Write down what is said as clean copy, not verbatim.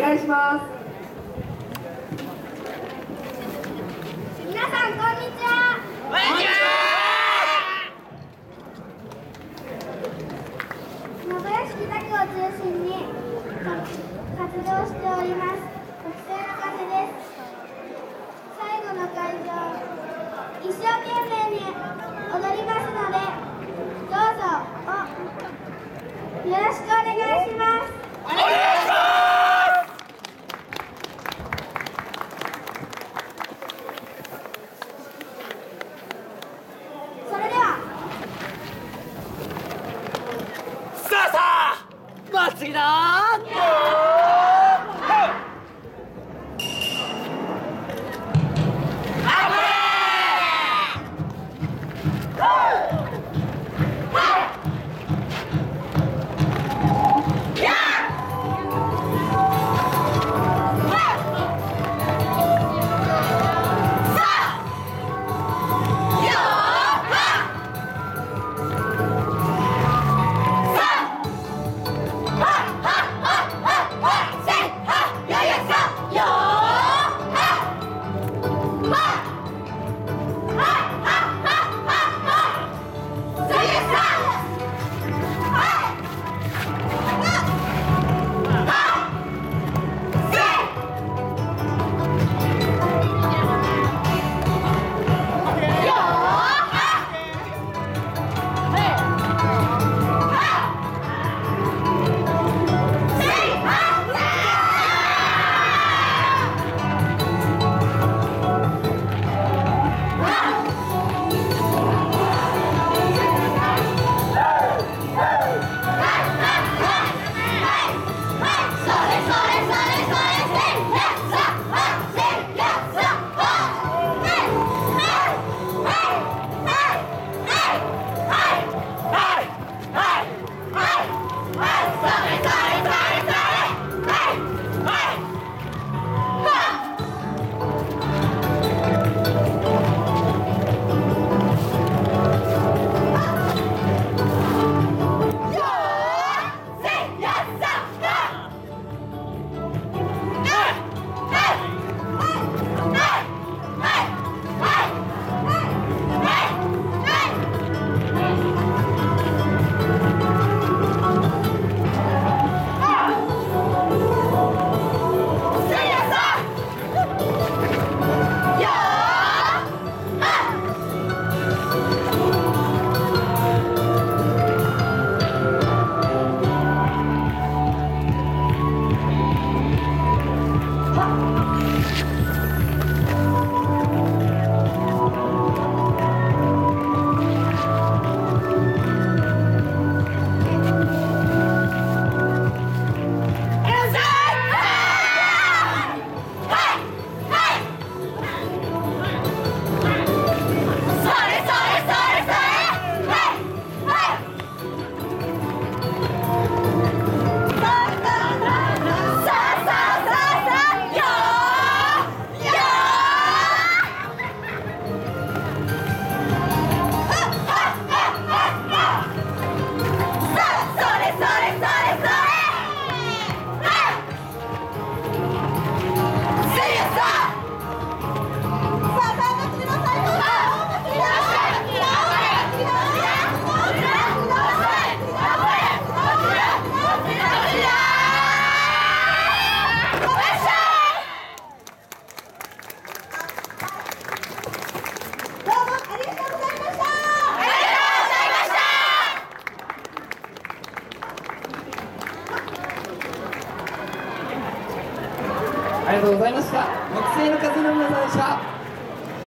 願いします。 皆さんこんにちは。 こんにちは。 名古屋市北区を中心に活動しております特製のカフェです。最後の会場、一生懸命に踊りますので、どうぞよろしくお願いします。 お願いします。 それではさあさあ、祭りだー。 ありがとうございました。木星の風の皆さんでした。